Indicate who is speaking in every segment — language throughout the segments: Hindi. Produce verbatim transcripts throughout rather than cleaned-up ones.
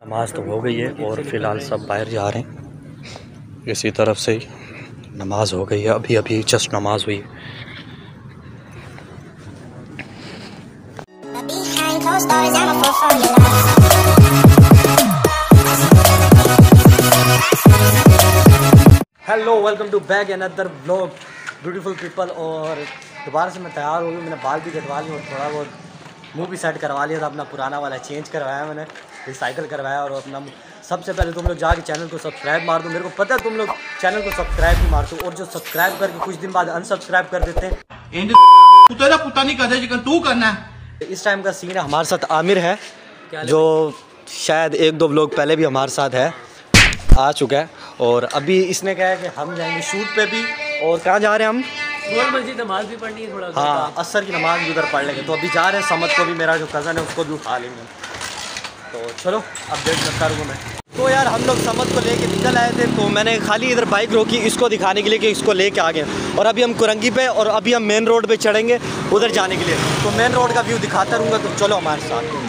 Speaker 1: नमाज तो हो गई है और फ़िलहाल सब बाहर जा रहे हैं। इसी तरफ से ही नमाज हो गई है, अभी अभी जस्ट नमाज हुई है। Hello, welcome to back another vlog beautiful people. और दोबारा से मैं तैयार हो गया, मैंने बाल भी कटवा लिए और थोड़ा बहुत मुंह भी सेट करवा लिया था। अपना पुराना वाला चेंज करवाया मैंने, रिसाइकल करवाया। और अपना सबसे पहले तुम लोग जाके चैनल को सब्सक्राइब मार दो। मेरे को पता है तुम लोग चैनल को सब्सक्राइब नहीं मारते, और जो सब्सक्राइब करके कुछ दिन बाद अनसब्सक्राइब कर देते हैं, तू करना। इस टाइम का सीन है, हमारे साथ आमिर है जो शायद एक दो व्लॉग पहले भी हमारे साथ है, आ चुका है। और अभी इसने कहा है कि हम जाएंगे शूट पे भी। और कहाँ जा रहे हैं हम?
Speaker 2: गोल मस्जिद नमाज भी पढ़नी है थोड़ा।
Speaker 1: हाँ, असर की नमाज भी उधर पढ़ लेंगे। तो अभी जा रहे हैं, समझ को भी, मेरा जो कज़न है उसको भी उठा लेंगे। तो चलो अपडेट करता रहूँगा मैं। तो यार हम लोग समझ को लेके निकल आए थे, तो मैंने खाली इधर बाइक रोकी इसको दिखाने के लिए कि इसको लेके आ गए। और अभी हम कुरंगी पे, और अभी हम मेन रोड पे चढ़ेंगे उधर जाने के लिए। तो मेन रोड का व्यू दिखाता रहूँगा, तो चलो हमारे साथ।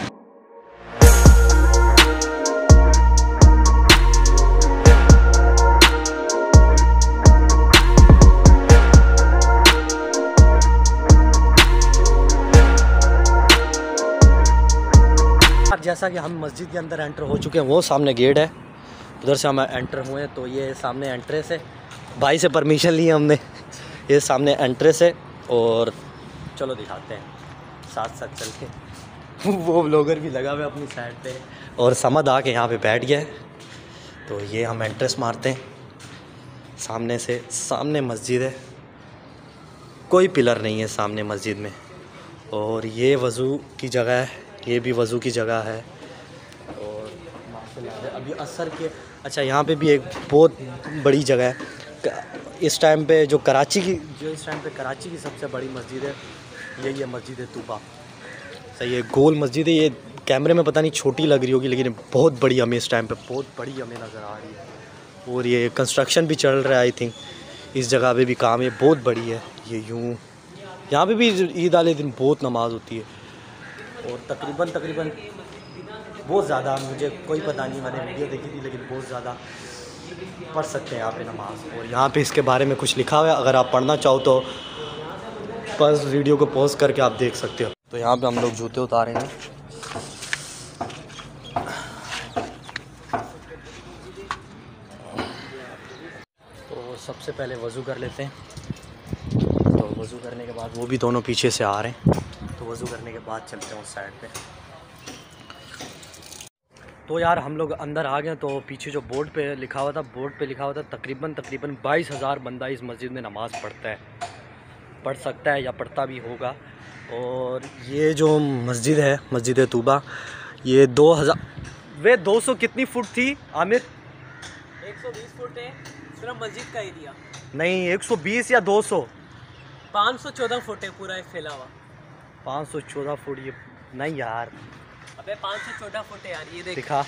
Speaker 1: जैसा कि हम मस्जिद के अंदर एंटर हो चुके हैं, वो सामने गेट है, उधर से हम एंटर हुए हैं। तो ये सामने एंट्रेंस है, भाई से परमिशन ली है हमने। ये सामने एंट्रेंस है, और चलो दिखाते हैं साथ साथ चल के। वो ब्लॉगर भी लगा हुआ है अपनी साइड पे, और समद आके यहाँ पे बैठ गया है। तो ये हम एंट्रेंस मारते हैं सामने से। सामने मस्जिद है, कोई पिलर नहीं है सामने मस्जिद में। और ये वज़ू की जगह है, ये भी वज़ू की जगह है। और अभी असर के, अच्छा यहाँ पे भी एक बहुत बड़ी जगह है इस टाइम पे, जो कराची की जो इस टाइम पे कराची की सबसे बड़ी मस्जिद है, यही है मस्जिद तूबा। सही है, गोल मस्जिद है। ये कैमरे में पता नहीं छोटी लग रही होगी, लेकिन बहुत बड़ी हमें इस टाइम पे बहुत बड़ी हमें नज़र आ रही है। और ये कंस्ट्रक्शन भी चल रहा है, आई थिंक इस जगह पे भी काम है, बहुत बड़ी है ये। यूँ यहाँ पे भी ईद वाले दिन बहुत नमाज होती है। और तकरीबन तकरीबन बहुत ज़्यादा, मुझे कोई पता नहीं, मैंने वीडियो देखी थी, लेकिन बहुत ज़्यादा पढ़ सकते हैं यहाँ पे नमाज। और यहाँ पे इसके बारे में कुछ लिखा हुआ है, अगर आप पढ़ना चाहो तो बस वीडियो को पॉज करके आप देख सकते हो। तो यहाँ पे हम लोग जूते उतारेंगे। तो सबसे पहले वज़ू कर लेते हैं। तो वज़ू करने के बाद, वो भी दोनों पीछे से आ रहे हैं, तो वज़ू करने के बाद चलते हैं उस साइड पे। तो यार हम लोग अंदर आ गए। तो पीछे जो बोर्ड पे लिखा हुआ था, बोर्ड पे लिखा हुआ था तकरीबन तकरीबन बाईस हज़ार बंदा इस मस्जिद में नमाज़ पढ़ता है, पढ़ सकता है या पढ़ता भी होगा। और ये जो मस्जिद है, मस्जिद तूबा, ये दो हज़ार वे दो सौ कितनी फुट थी आमिर?
Speaker 2: एक सौ बीस फुट है सिर्फ मस्जिद का एरिया।
Speaker 1: नहीं, एक सौ बीस या दो सौ?
Speaker 2: पाँच सौ चौदह फुट है पूरा फैला हुआ।
Speaker 1: पाँच सौ चौदह फुट? ये नहीं यार,
Speaker 2: अबे पाँच सौ चौदह फुट है यार, ये देख
Speaker 1: दिखा।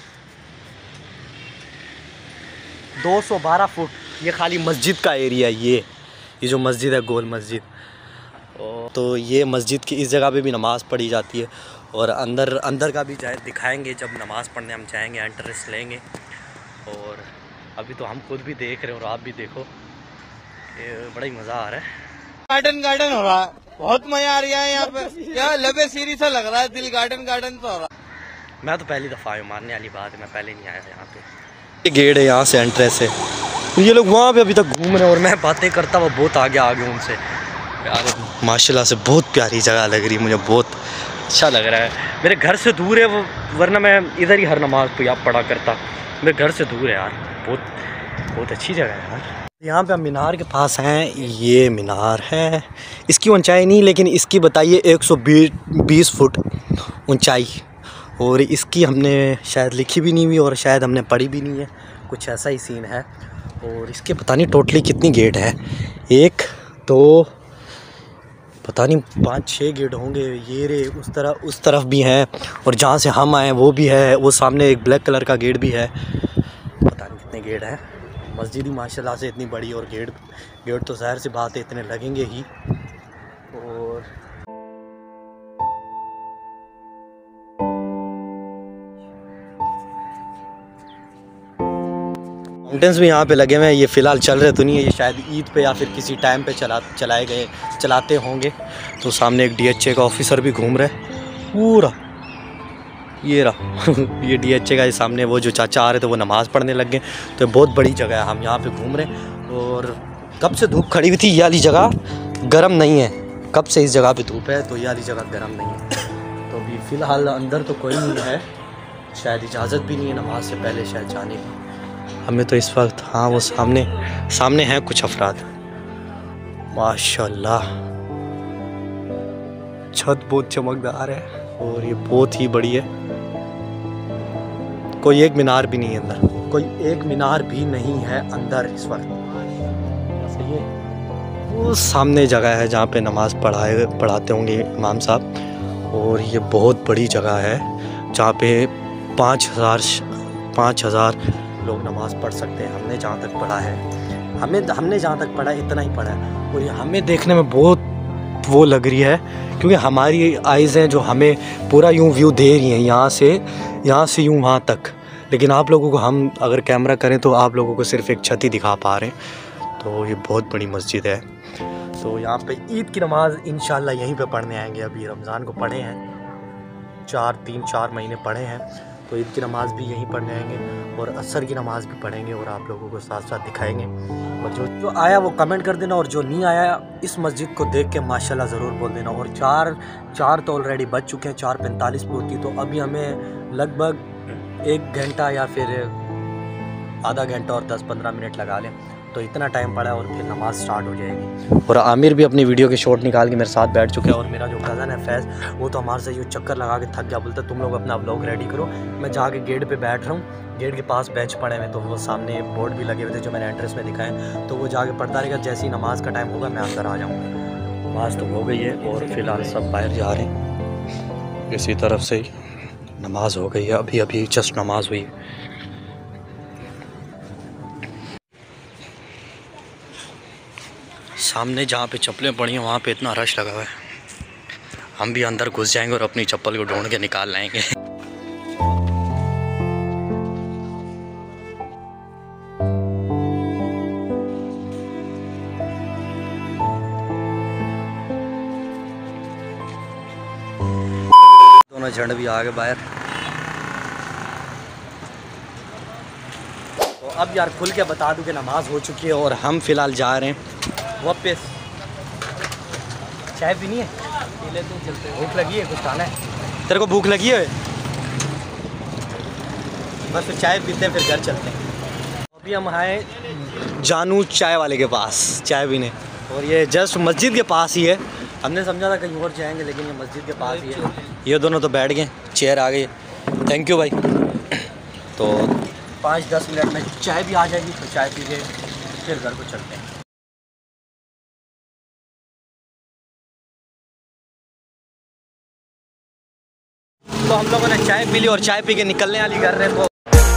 Speaker 1: दो सौ बारह फुट ये खाली मस्जिद का एरिया है। ये ये जो मस्जिद है, गोल मस्जिद। तो ये मस्जिद की इस जगह पे भी नमाज़ पढ़ी जाती है। और अंदर अंदर का भी जाए दिखाएंगे, जब नमाज़ पढ़ने हम जाएंगे, एंट्रेंस लेंगे। और अभी तो हम खुद भी देख रहे हैं, और आप भी देखो, ये बड़ा ही मज़ा आ रहा है।
Speaker 3: गार्डन गार्डन हो रहा है, बहुत मजा आ रहा है यहाँ पे। क्या लबे सीरी सा लग रहा है, दिल गार्डन गार्डन तो हो रहा है।
Speaker 1: मैं तो पहली दफ़ा आया, मानने वाली बात है, मैं पहले नहीं आया था यहाँ पे। ये गेट है, यहाँ से एंट्रेंस है। तो ये लोग वहाँ पे अभी तक घूम रहे हैं, और मैं बातें करता हुआ बहुत आगे आ गया उनसे। यार माशाल्लाह से बहुत प्यारी जगह लग रही है मुझे, बहुत अच्छा लग रहा है। मेरे घर से दूर है वो, वरना मैं इधर ही हर नमाज को यहाँ पढ़ा करता। मेरे घर से दूर है यार, बहुत बहुत अच्छी जगह है यार। यहाँ पे हम मीनार के पास हैं। ये मीनार है, इसकी ऊंचाई नहीं, लेकिन इसकी बताइए एक सौ बीस फुट ऊंचाई। और इसकी हमने शायद लिखी भी नहीं हुई, और शायद हमने पढ़ी भी नहीं है, कुछ ऐसा ही सीन है। और इसके पता नहीं टोटली कितनी गेट है, एक दो पता नहीं पाँच छः गेट होंगे। ये रे उस तरफ उस तरफ भी हैं, और जहाँ से हम आए वो भी है। वो सामने एक ब्लैक कलर का गेट भी है, पता नहीं कितने गेट हैं। मस्जिद ही माशाल्लाह से इतनी बड़ी, और गेट गेट तो ज़ाहिर सी बात है इतने लगेंगे ही। और माउंटेन्स भी यहाँ पे लगे हुए हैं, ये फ़िलहाल चल रहे तो नहीं है, ये शायद ईद पे या फिर किसी टाइम पे चला चलाए गए चलाते होंगे। तो सामने एक डीएचए का ऑफिसर भी घूम रहा है पूरा, ये रहा ये डीएचए का, ये सामने वो जो चाचा आ रहे थे वो नमाज़ पढ़ने लग गए। तो बहुत बड़ी जगह है, हम यहाँ पे घूम रहे हैं। और कब से धूप खड़ी हुई थी, ये वाली जगह गर्म नहीं है, कब से इस जगह पे धूप है, तो ये वाली जगह गर्म नहीं है। तो अभी फ़िलहाल अंदर तो कोई नहीं है, शायद इजाज़त भी नहीं है नमाज से पहले शायद जाने की हमें। तो इस वक्त हाँ वो सामने सामने हैं कुछ अफराद, माशाल्लाह छत बहुत चमकदार है और ये बहुत ही बड़ी है। कोई एक मीनार भी नहीं है अंदर, कोई एक मीनार भी नहीं है अंदर इस वक्त। सही है, वो सामने जगह है जहाँ पे नमाज़ पढ़ाए पढ़ाते होंगे इमाम साहब। और ये बहुत बड़ी जगह है जहाँ पे पाँच हज़ार पाँच हज़ार लोग नमाज़ पढ़ सकते हैं। हमने जहाँ तक पढ़ा है, हमें हमने जहाँ तक पढ़ा है इतना ही पढ़ा है। और ये हमें देखने में बहुत वो लग रही है क्योंकि हमारी आइज़ हैं जो हमें पूरा यूँ व्यू दे रही हैं, यहाँ से यहाँ से यूँ वहाँ तक। लेकिन आप लोगों को हम अगर कैमरा करें तो आप लोगों को सिर्फ एक छत ही दिखा पा रहे हैं। तो ये बहुत बड़ी मस्जिद है। तो यहाँ पे ईद की नमाज़ इंशाल्लाह यहीं पे पढ़ने आएंगे। अभी रमज़ान को पढ़े हैं, चार तीन चार महीने पढ़े हैं, तो ईद की नमाज़ भी यहीं पढ़ने आएंगे और असर की नमाज़ भी पढ़ेंगे और आप लोगों को साथ साथ दिखाएंगे। और जो जो आया वो कमेंट कर देना, और जो नहीं आया इस मस्जिद को देख के माशाल्लाह ज़रूर बोल देना। और चार चार तो ऑलरेडी बज चुके हैं, चार पैंतालीस पे होती, तो अभी हमें लगभग एक घंटा या फिर आधा घंटा और दस पंद्रह मिनट लगा लें, तो इतना टाइम पड़ा है और फिर नमाज़ स्टार्ट हो जाएगी। और आमिर भी अपनी वीडियो के शॉट निकाल के मेरे साथ बैठ चुके हैं। और मेरा जो कज़न है फैज़, वो तो हमारे से यूँ चक्कर लगा के थक गया, बोलता तुम लोग अपना व्लॉग रेडी करो, मैं जाके गेट पे बैठ रहा हूँ। गेट के पास बेंच पड़े हुए, तो वो सामने बोर्ड भी लगे हुए थे जो मैंने एंट्रेंस में दिखाए, तो वो जाके पढ़ता रहेगा। जैसे ही नमाज़ का टाइम होगा मैं अंदर आ जाऊँगा। नमाज़ तो हो गई है और फ़िलहाल सब बाहर जा रहे हैं। इसी तरफ से ही नमाज़ हो गई है, अभी अभी जस्ट नमाज़ हुई। सामने जहाँ पे चप्पलें पड़ी हैं वहाँ पे इतना रश लगा हुआ है, हम भी अंदर घुस जाएंगे और अपनी चप्पल को ढूंढ के निकाल लाएंगे। दोनों झंड भी आ गए बाहर। तो अब यार खुल के बता दूं कि नमाज हो चुकी है और हम फ़िलहाल जा रहे हैं वापस। चाय पीनी है, पी लेते हैं, चलते हैं। भूख लगी है, कुछ खाना है? तेरे को भूख लगी है? बस फिर चाय पीते हैं, फिर घर चलते हैं। अभी हम आए जानू चाय वाले के पास चाय पीने, और ये जस्ट मस्जिद के पास ही है। हमने समझा था कहीं और जाएंगे, लेकिन ये मस्जिद के पास ही है। ये दोनों तो बैठ गए, चेयर आ गई। थैंक यू भाई। तो पाँच दस मिनट में चाय भी आ जाएगी, तो चाय पी के फिर घर को चलते हैं। तो हम लोगों ने चाय पी ली और चाय पी के निकलने वाली कर रहे हैं।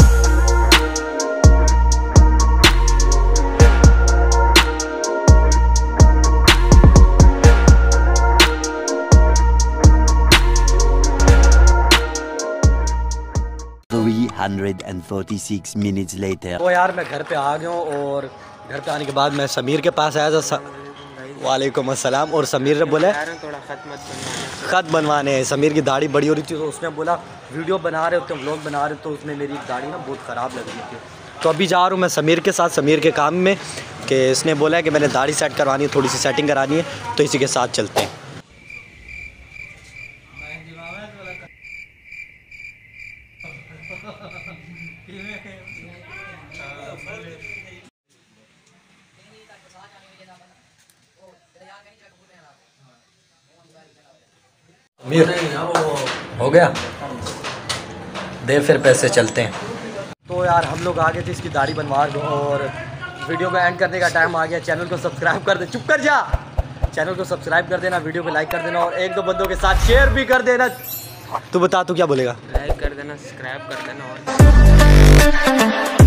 Speaker 4: three hundred forty-six minutes later.
Speaker 1: तो यार मैं घर पे आ गया हूँ, और घर पे आने के बाद मैं समीर के पास आया था। वालेकुम अस्सलाम। और समीर ने बोला
Speaker 2: थोड़ा खत मत बनवाने
Speaker 1: खत बनवाने हैं। समीर की दाढ़ी बड़ी हो रही थी, तो उसने बोला वीडियो बना रहे होते हैं, व्लॉग बना रहे, तो उसने मेरी दाढ़ी ना बहुत ख़राब लग रही थी। तो अभी जा रहा हूँ मैं समीर के साथ, समीर के काम में, कि इसने बोला है कि मैंने दाढ़ी सेट करवानी है, थोड़ी सी सेटिंग करानी है, तो इसी के साथ चलते हैं। हो गया, दे फिर पैसे, चलते हैं। तो यार हम लोग आ गए थे, इसकी दाढ़ी बनवा दो, और वीडियो को एंड करने का टाइम आ गया। चैनल को सब्सक्राइब कर दे, चुप कर जा, चैनल को सब्सक्राइब कर देना, वीडियो को लाइक कर देना, और एक दो बंदों के साथ शेयर भी कर देना। तू बता, तू क्या बोलेगा?
Speaker 2: लाइक कर देना, सब्सक्राइब कर देना और